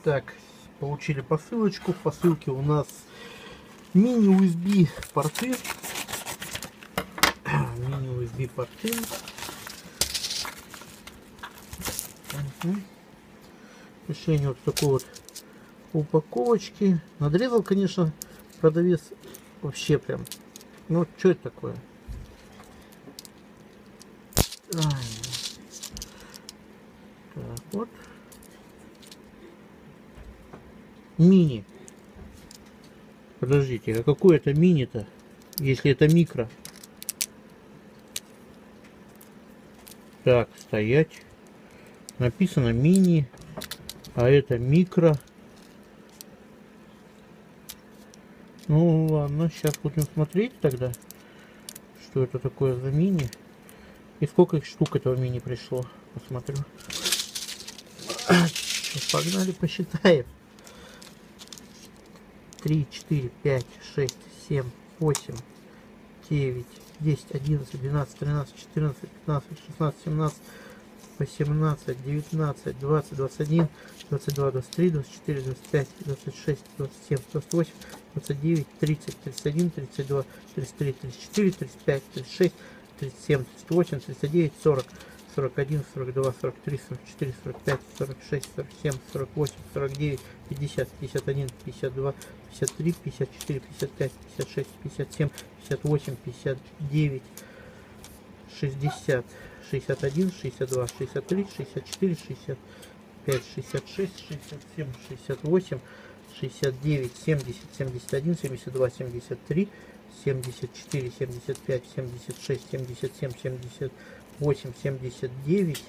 Так, получили посылочку. В посылке у нас мини-USB порты. Мини-USB порты. Решение вот такой вот упаковочки. Надрезал, конечно, продавец вообще прям. Ну, что это такое? Так, вот. Мини. Подождите, а какое это мини-то? Если это микро. Так, стоять. Написано мини, а это микро. Ну ладно, сейчас будем смотреть тогда, что это такое за мини. И сколько их штук этого мини пришло. Посмотрю. Погнали, посчитаем. 3, 4, 5, 6, 7, 8, 9, 10, 11, 12, 13, 14, 15, 16, 17, 18, 19, 20, 21, 22, 23, 24, 25, 26, 27, 28, 29, 30, 31, 32, 33, 34, 35, 36, 37, 38, 39, 40, 41, 42, 43, 44, 45, 46, 47, 48, 49, 50, 51, 52, 53, 54, 55, 56, 57, 58, 59, 60, 61, 62, 63, 64, 65, 66, 67, 68, 69, 70, 71, 72, 73, 74, 75, 76, 77, 78, 79,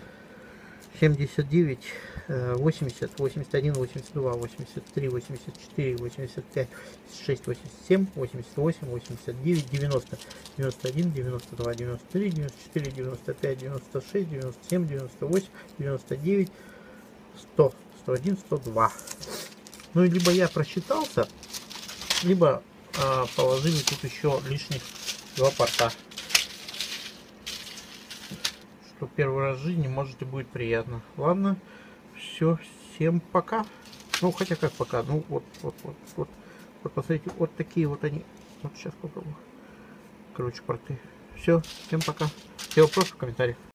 79, 80, 81, 82, 83, 84, 85, 86, 87, 88, 89, 90, 91, 92, 93, 94, 95, 96, 97, 98, 99, 100, 101, 102. Ну, либо я просчитался, либо положили тут еще лишних 2 порта. Что первый раз в жизни, может, и будет приятно. Ладно, все, всем пока. Ну, хотя как пока, ну вот, посмотрите, вот такие вот они. Вот сейчас попробую. Короче, порты. Все, всем пока. Все вопросы в комментариях.